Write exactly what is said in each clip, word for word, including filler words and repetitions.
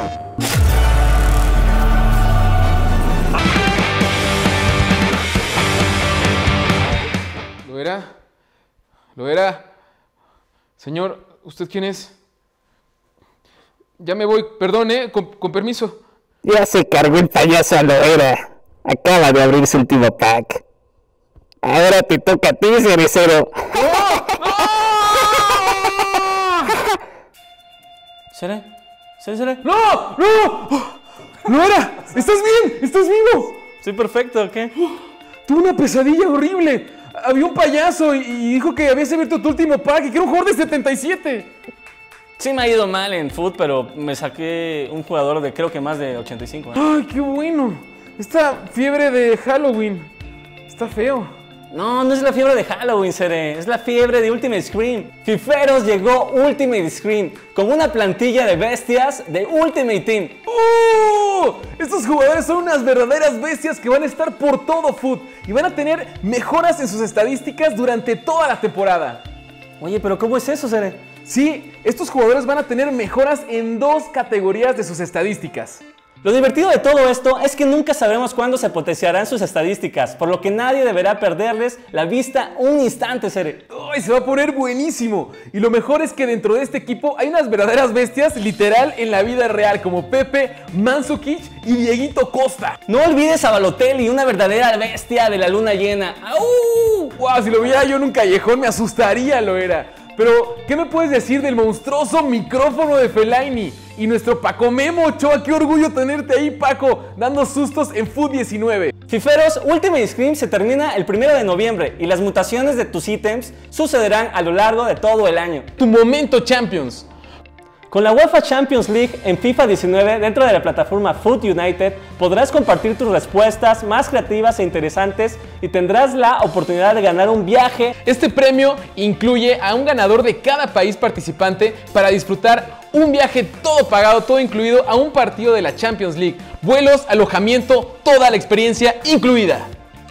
¿Lo era? ¿Lo era? Señor, ¿usted quién es? Ya me voy, perdón, ¿eh? Con, con permiso. Ya se cargó el payaso a Loera. Acaba de abrir su último pack. Ahora te toca a ti, cerecero. ¡No! ¡No! ¿Cere? ¿Cere, Cere? ¡No! ¡No! ¡No era! ¡Estás bien! ¡Estás vivo! Sí, perfecto, ¿qué? Tuve una pesadilla horrible. Había un payaso y, y dijo que habías abierto tu último pack y que era un jugador de setenta y siete. Sí me ha ido mal en foot, pero me saqué un jugador de creo que más de ochenta y cinco. ¿eh? ¡Ay, qué bueno! Esta fiebre de Halloween está feo. No, no es la fiebre de Halloween, Cere. Es la fiebre de Ultimate Scream. Fiferos llegó Ultimate Scream con una plantilla de bestias de Ultimate Team. ¡Uh! Estos jugadores son unas verdaderas bestias que van a estar por todo foot y van a tener mejoras en sus estadísticas durante toda la temporada. Oye, pero ¿cómo es eso, Cere? Sí, estos jugadores van a tener mejoras en dos categorías de sus estadísticas. Lo divertido de todo esto es que nunca sabremos cuándo se potenciarán sus estadísticas, por lo que nadie deberá perderles la vista un instante, Cere. ¡Ay, se va a poner buenísimo! Y lo mejor es que dentro de este equipo hay unas verdaderas bestias literal en la vida real, como Pepe, Mandzukic y Dieguito Costa. No olvides a Balotelli, una verdadera bestia de la luna llena. ¡Au! ¡Wow! Si lo viera yo en un callejón me asustaría, lo era. Pero, ¿qué me puedes decir del monstruoso micrófono de Fellaini? Y nuestro Paco Memo Ochoa, qué orgullo tenerte ahí, Paco, dando sustos en foot diecinueve. Fiferos, Ultimate Scream se termina el primero de noviembre y las mutaciones de tus ítems sucederán a lo largo de todo el año. Tu momento Champions. Con la UEFA Champions League en FIFA diecinueve dentro de la plataforma Foot United podrás compartir tus respuestas más creativas e interesantes y tendrás la oportunidad de ganar un viaje. Este premio incluye a un ganador de cada país participante para disfrutar un viaje todo pagado, todo incluido a un partido de la Champions League. Vuelos, alojamiento, toda la experiencia incluida.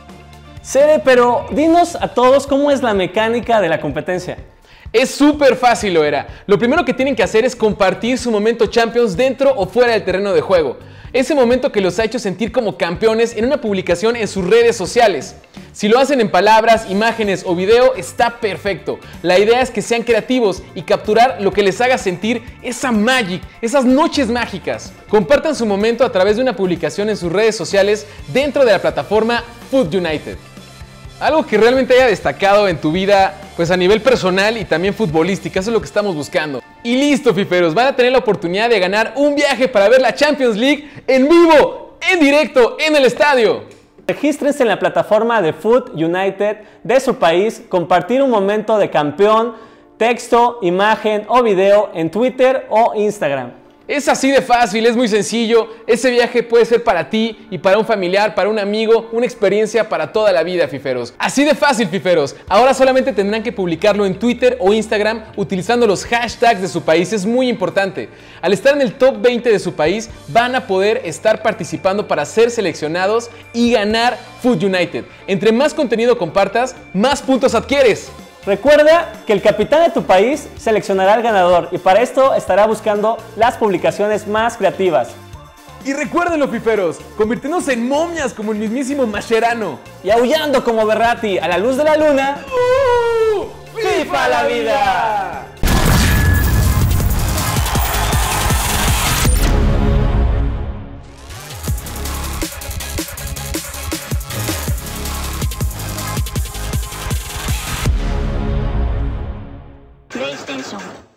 Cere, pero dinos a todos cómo es la mecánica de la competencia. Es súper fácil, lo era. Lo primero que tienen que hacer es compartir su momento Champions dentro o fuera del terreno de juego. Ese momento que los ha hecho sentir como campeones en una publicación en sus redes sociales. Si lo hacen en palabras, imágenes o video, está perfecto. La idea es que sean creativos y capturar lo que les haga sentir esa magic, esas noches mágicas. Compartan su momento a través de una publicación en sus redes sociales dentro de la plataforma Foot United. Algo que realmente haya destacado en tu vida, pues a nivel personal y también futbolística, eso es lo que estamos buscando. Y listo, fiferos, van a tener la oportunidad de ganar un viaje para ver la Champions League en vivo, en directo, en el estadio. Regístrense en la plataforma de Foot United de su país, compartir un momento de campeón, texto, imagen o video en Twitter o Instagram. Es así de fácil, es muy sencillo. Ese viaje puede ser para ti y para un familiar, para un amigo, una experiencia para toda la vida, fiferos. Así de fácil, fiferos. Ahora solamente tendrán que publicarlo en Twitter o Instagram utilizando los hashtags de su país. Es muy importante. Al estar en el top veinte de su país, van a poder estar participando para ser seleccionados y ganar Foot United. Entre más contenido compartas, más puntos adquieres. Recuerda que el capitán de tu país seleccionará al ganador y para esto estará buscando las publicaciones más creativas. Y recuérdenlo, fiferos, convirtiéndose en momias como el mismísimo Mascherano. Y aullando como Berratti a la luz de la luna. ¡Uh! ¡FIFA la vida! PlayStation